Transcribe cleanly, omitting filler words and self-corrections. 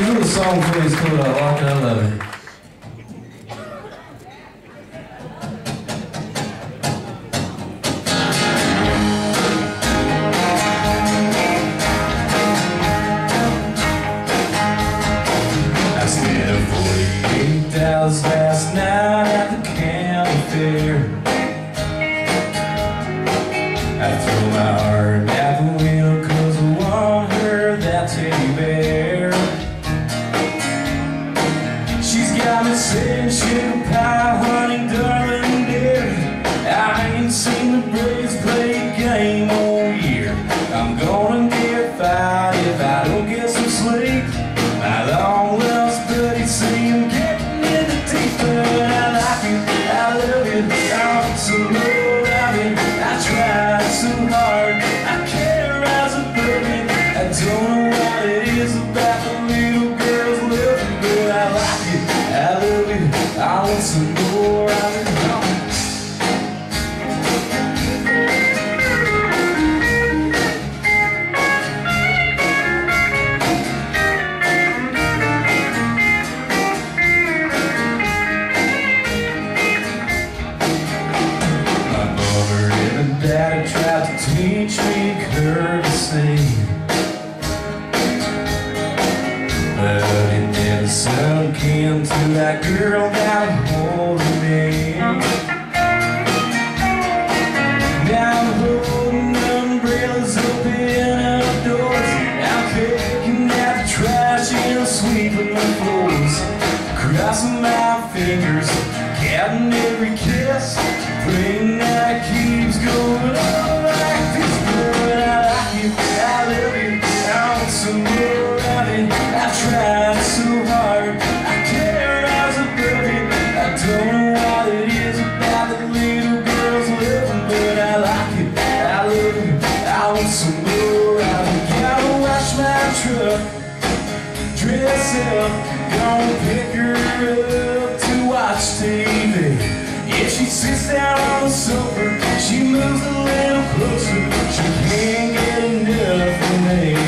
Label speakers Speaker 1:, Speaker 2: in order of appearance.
Speaker 1: little song for you is called I Like It, I Love It. I spent 48 hours last night at the county fair. I threw my heart out the window 'cause I want her that teddy bear. She's got me saying sugar pie, honey, darling, dear. I ain't seen the Braves play a game all year. I'm gonna get fired if I don't get some sleep. My long lost buddy see him getting in the teeth, but I like it, I love it, I want some more of it. I tried so hard, I can't rise above it. I don't know what it is about the little girls loving, but I like it, I love it, I want some more of it. Daddy tried to teach me courtesy, but it never sunk into that girl got hold of me. Now I'm holding umbrellas open outdoors, I'm picking at the trash and sweeping the floors, crossing my fingers, counting every kiss, praying that it keeps going on like this. But I like it, I love it, I want some more of it. I tried so hard, I can't rise above it. I don't know what it is about the little girls loving, but I like it, I love it, I want some more of it. Gotta wash my truck, dress up, gonna pick her up to watch TV. If she sits down on the sofa, she moves a little closer. She can't get enough of me.